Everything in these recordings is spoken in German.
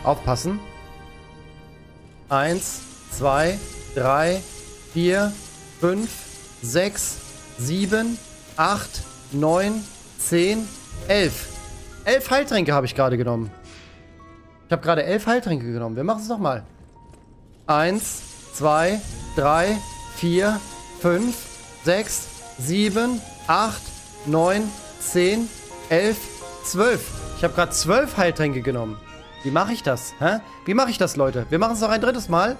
Aufpassen. 1, 2, 3, 4, 5, 6, 7, 8, 9, 10, 11. 11 Heiltränke habe ich gerade genommen. Ich habe gerade 11 Heiltränke genommen. Wir machen es nochmal. 1, 2, 3, 4, 5, 6, 7, 8, 9, 10, 11, 12. Ich habe gerade 12 Heiltränke genommen. Wie mache ich das? Hä? Wie mache ich das, Leute? Wir machen es noch ein drittes Mal.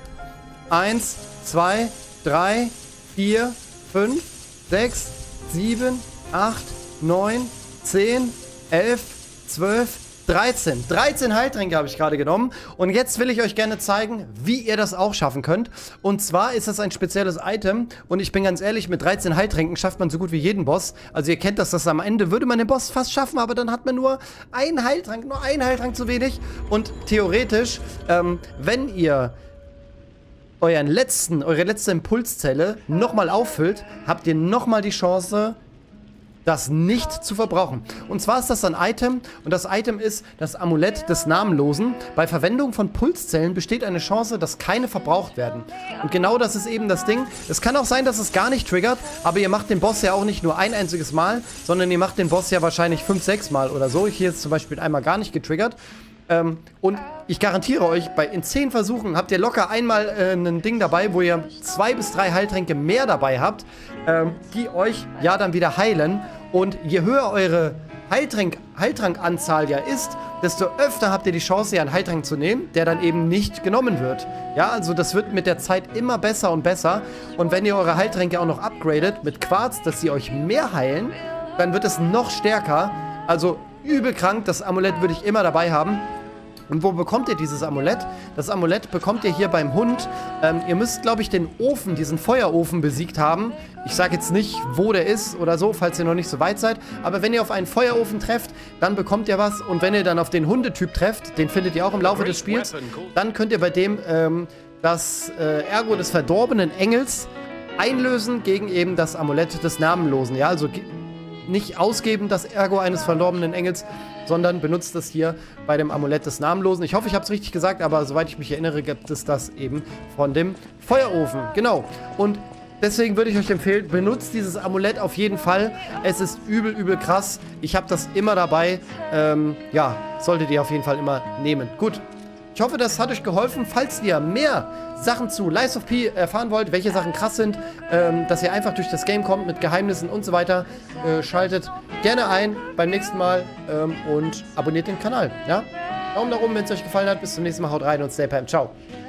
1, 2, 3, 4, 5, 6, 7, 8, 9, 10, 11, 12, 13. 13 Heiltränke habe ich gerade genommen. Und jetzt will ich euch gerne zeigen, wie ihr das auch schaffen könnt. Und zwar ist das ein spezielles Item. Und ich bin ganz ehrlich, mit 13 Heiltränken schafft man so gut wie jeden Boss. Also ihr kennt das am Ende würde man den Boss fast schaffen, aber dann hat man nur einen Heiltrank zu wenig. Und theoretisch, wenn ihr eure letzte Impulszelle nochmal auffüllt, habt ihr nochmal die Chance, das nicht zu verbrauchen. Und zwar ist das ein Item und das Item ist das Amulett des Namenlosen. Bei Verwendung von Pulszellen besteht eine Chance, dass keine verbraucht werden. Und genau das ist eben das Ding. Es kann auch sein, dass es gar nicht triggert, aber ihr macht den Boss ja auch nicht nur ein einziges Mal, sondern ihr macht den Boss ja wahrscheinlich 5, 6 Mal oder so. Hier ist zum Beispiel einmal gar nicht getriggert. Und ich garantiere euch, in 10 Versuchen habt ihr locker einmal ein Ding dabei, wo ihr 2 bis 3 Heiltränke mehr dabei habt, die euch ja dann wieder heilen. Und je höher eure Heiltrankanzahl ja ist, desto öfter habt ihr die Chance, einen Heiltrank zu nehmen, der dann eben nicht genommen wird. Ja, also das wird mit der Zeit immer besser und besser. Und wenn ihr eure Heiltränke auch noch upgradet mit Quarz, dass sie euch mehr heilen, dann wird es noch stärker. Also übel krank, das Amulett würde ich immer dabei haben. Und wo bekommt ihr dieses Amulett? Das Amulett bekommt ihr hier beim Hund. Ihr müsst, glaube ich, den Ofen, diesen Feuerofen besiegt haben. Ich sage jetzt nicht, wo der ist oder so, falls ihr noch nicht so weit seid. Aber wenn ihr auf einen Feuerofen trefft, dann bekommt ihr was. Und wenn ihr dann auf den Hundetyp trefft, den findet ihr auch im Laufe des Spiels, dann könnt ihr bei dem das Ergo des verdorbenen Engels einlösen gegen eben das Amulett des Namenlosen. Ja, also nicht ausgeben, das Ergo eines verdorbenen Engels, sondern benutzt das hier bei dem Amulett des Namenlosen. Ich hoffe, ich habe es richtig gesagt, aber soweit ich mich erinnere, gibt es das eben von dem Feuerofen. Genau. Und deswegen würde ich euch empfehlen, benutzt dieses Amulett auf jeden Fall. Es ist übel, übel krass. Ich habe das immer dabei. Ja, solltet ihr auf jeden Fall immer nehmen. Gut. Ich hoffe, das hat euch geholfen. Falls ihr mehr Sachen zu Lies of P erfahren wollt, welche Sachen krass sind, dass ihr einfach durch das Game kommt mit Geheimnissen und so weiter, schaltet gerne ein beim nächsten Mal und abonniert den Kanal. Ja? Daumen nach oben, wenn es euch gefallen hat. Bis zum nächsten Mal. Haut rein und stay pam. Ciao.